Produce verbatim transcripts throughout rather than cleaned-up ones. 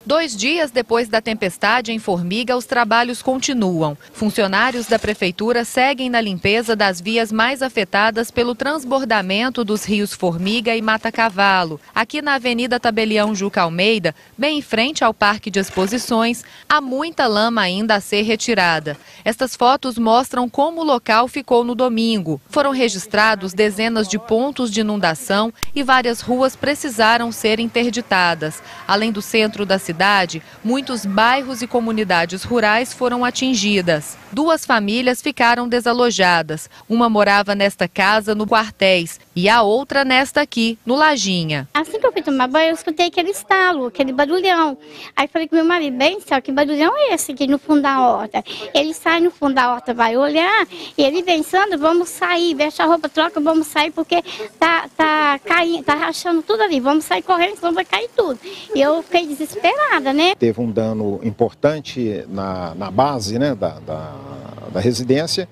Dois dias depois da tempestade em Formiga, os trabalhos continuam. Funcionários da prefeitura seguem na limpeza das vias mais afetadas pelo transbordamento dos rios Formiga e Mata Cavalo. Aqui na Avenida Tabelião Juca Almeida, bem em frente ao Parque de Exposições, há muita lama ainda a ser retirada. Estas fotos mostram como o local ficou no domingo. Foram registrados dezenas de pontos de inundação e várias ruas precisaram ser interditadas. Além do centro da cidade, muitos bairros e comunidades rurais foram atingidas. Duas famílias ficaram desalojadas. Uma morava nesta casa, no Quartéis, e a outra nesta aqui, no Lajinha. Assim que eu fui tomar banho, eu escutei aquele estalo, aquele barulhão. Aí falei com meu marido, bem, céu, que barulhão é esse aqui no fundo da horta? Ele sai no fundo da horta, vai olhar, e ele vem, Sandra, vamos sair, veste a roupa, troca, vamos sair, porque tá, tá caindo, tá rachando tudo ali, vamos sair correndo, senão vai cair tudo. E eu fiquei desesperada, né? Teve um dano importante na, na base, né, da, da, da residência,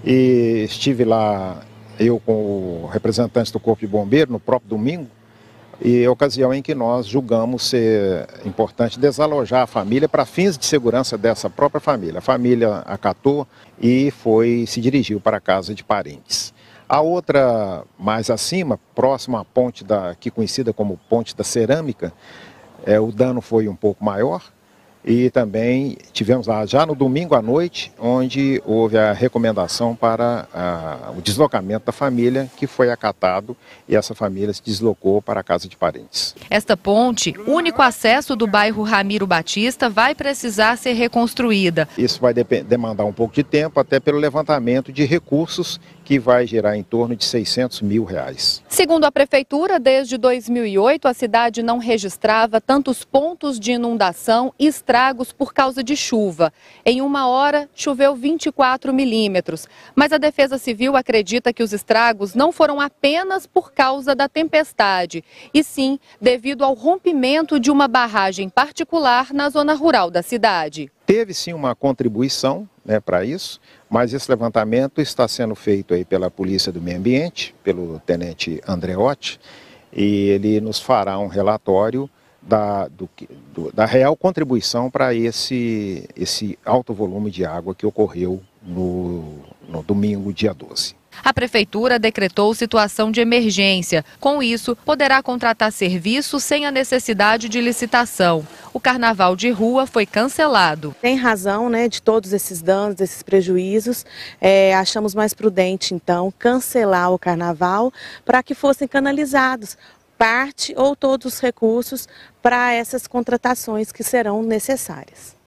e estive lá, eu com o representante do Corpo de Bombeiro, no próprio domingo, e é a ocasião em que nós julgamos ser importante desalojar a família para fins de segurança dessa própria família. A família acatou e foi, se dirigiu para a casa de parentes. A outra, mais acima, próxima à ponte, da, aqui conhecida como Ponte da Cerâmica, é, o dano foi um pouco maior. E também tivemos lá já no domingo à noite, onde houve a recomendação para a, o deslocamento da família, que foi acatado, e essa família se deslocou para a casa de parentes. Esta ponte, único acesso do bairro Ramiro Batista, vai precisar ser reconstruída. Isso vai demandar um pouco de tempo, até pelo levantamento de recursos, que vai gerar em torno de seiscentos mil reais. Segundo a prefeitura, desde dois mil e oito, a cidade não registrava tantos pontos de inundação e estragos por causa de chuva. Em uma hora, choveu vinte e quatro milímetros. Mas a Defesa Civil acredita que os estragos não foram apenas por causa da tempestade, e sim devido ao rompimento de uma barragem particular na zona rural da cidade. Teve sim uma contribuição, né, para isso, mas esse levantamento está sendo feito aí pela Polícia do Meio Ambiente, pelo tenente Andreotti, e ele nos fará um relatório da, do, do, da real contribuição para esse, esse alto volume de água que ocorreu no, no domingo, dia doze. A prefeitura decretou situação de emergência. Com isso, poderá contratar serviços sem a necessidade de licitação. O carnaval de rua foi cancelado. Tem razão, né, de todos esses danos, desses prejuízos. É, achamos mais prudente, então, cancelar o carnaval para que fossem canalizados parte ou todos os recursos para essas contratações que serão necessárias.